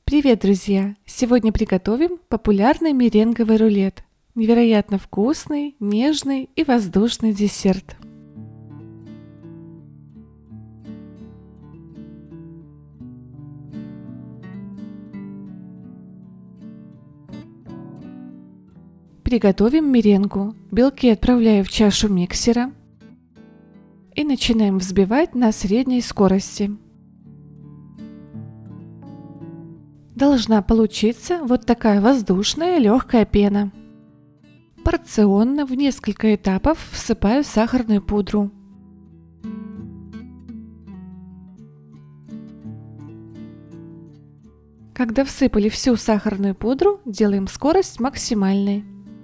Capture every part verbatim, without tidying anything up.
Привет, друзья! Сегодня приготовим популярный меренговый рулет. Невероятно вкусный, нежный и воздушный десерт. Приготовим меренгу. Белки отправляю в чашу миксера и начинаем взбивать на средней скорости. Должна получиться вот такая воздушная легкая пена. Порционно в несколько этапов всыпаю сахарную пудру. Когда всыпали всю сахарную пудру, делаем скорость максимальной.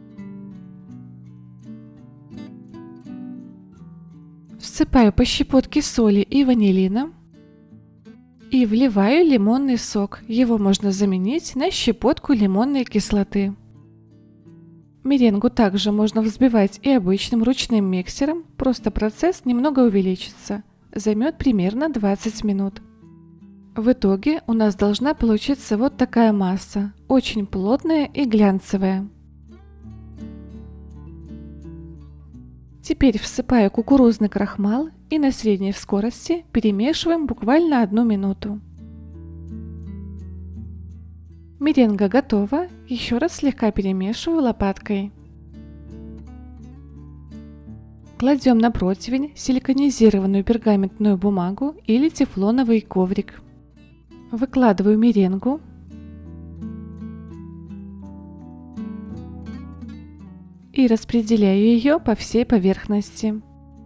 Всыпаю по щепотке соли и ванилина. И вливаю лимонный сок. Его можно заменить на щепотку лимонной кислоты. Меренгу также можно взбивать и обычным ручным миксером, просто процесс немного увеличится. Займет примерно двадцать минут. В итоге у нас должна получиться вот такая масса, очень плотная и глянцевая. Теперь всыпаю кукурузный крахмал и на средней скорости перемешиваем буквально одну минуту. Меренга готова, еще раз слегка перемешиваю лопаткой. Кладем на противень силиконизированную пергаментную бумагу или тефлоновый коврик. Выкладываю меренгу. И распределяю ее по всей поверхности.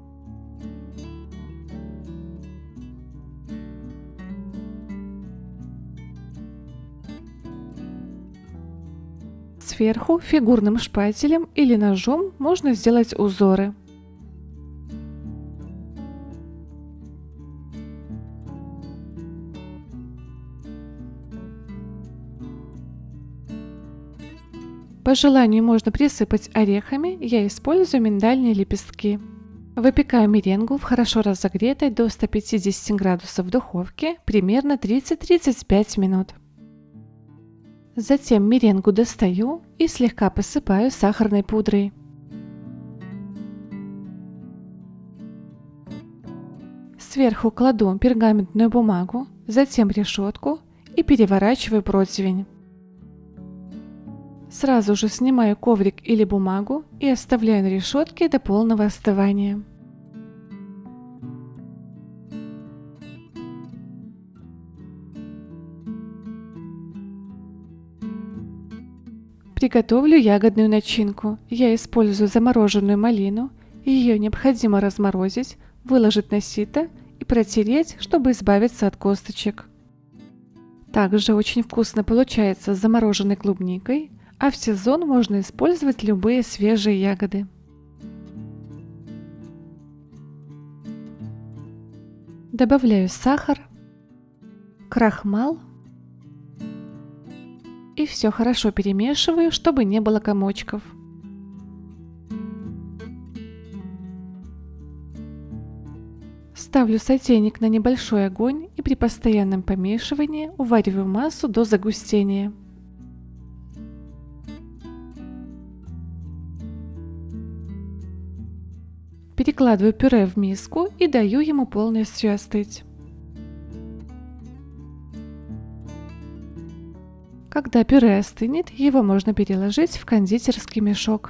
Сверху фигурным шпателем или ножом можно сделать узоры. По желанию можно присыпать орехами, я использую миндальные лепестки. Выпекаю меренгу в хорошо разогретой до ста пятидесяти градусов в духовке примерно тридцать-тридцать пять минут. Затем меренгу достаю и слегка посыпаю сахарной пудрой. Сверху кладу пергаментную бумагу, затем решетку и переворачиваю противень. Сразу же снимаю коврик или бумагу и оставляю на решетке до полного остывания. Приготовлю ягодную начинку. Я использую замороженную малину. Ее необходимо разморозить, выложить на сито и протереть, чтобы избавиться от косточек. Также очень вкусно получается с замороженной клубникой, а в сезон можно использовать любые свежие ягоды. Добавляю сахар, крахмал и все хорошо перемешиваю, чтобы не было комочков. Ставлю сотейник на небольшой огонь и при постоянном помешивании увариваю массу до загустения. Перекладываю пюре в миску и даю ему полностью остыть. Когда пюре остынет, его можно переложить в кондитерский мешок.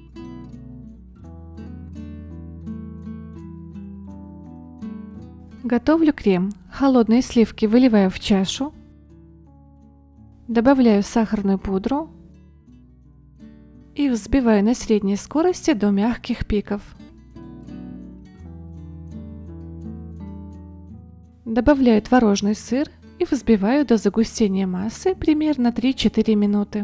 Готовлю крем. Холодные сливки выливаю в чашу. Добавляю сахарную пудру и взбиваю на средней скорости до мягких пиков. Добавляю творожный сыр и взбиваю до загустения массы примерно три-четыре минуты.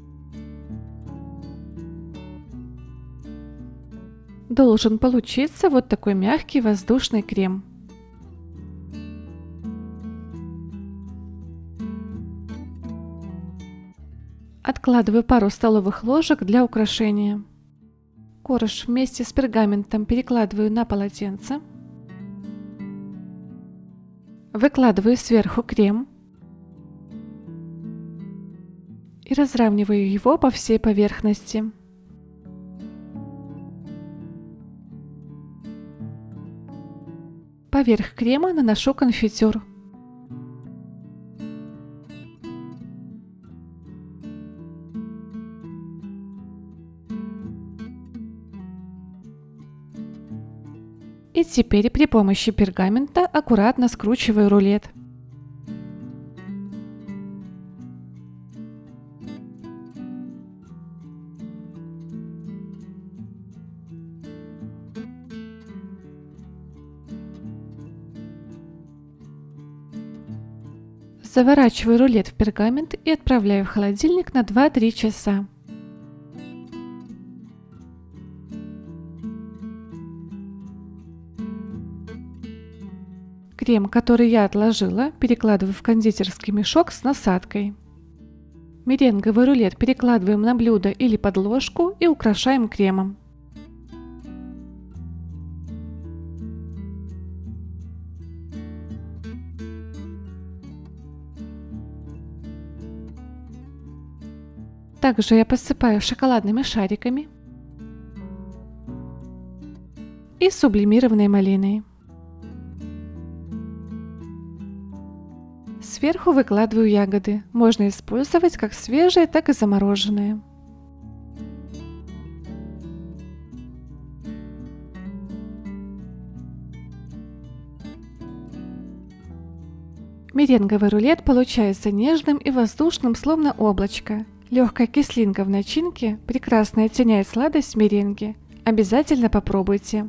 Должен получиться вот такой мягкий воздушный крем. Откладываю пару столовых ложек для украшения. Корж вместе с пергаментом перекладываю на полотенце. Выкладываю сверху крем. и разравниваю его по всей поверхности. Поверх крема наношу конфитюр. И теперь при помощи пергамента аккуратно скручиваю рулет. Заворачиваю рулет в пергамент и отправляю в холодильник на два-три часа. Крем, который я отложила, перекладываю в кондитерский мешок с насадкой. Меренговый рулет перекладываем на блюдо или подложку и украшаем кремом. Также я посыпаю шоколадными шариками и сублимированной малиной. Сверху выкладываю ягоды. Можно использовать как свежие, так и замороженные. Меренговый рулет получается нежным и воздушным, словно облачко. Легкая кислинка в начинке прекрасно оттеняет сладость меренги. Обязательно попробуйте.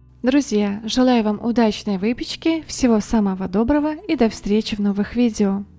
Друзья, желаю вам удачной выпечки, всего самого доброго и до встречи в новых видео.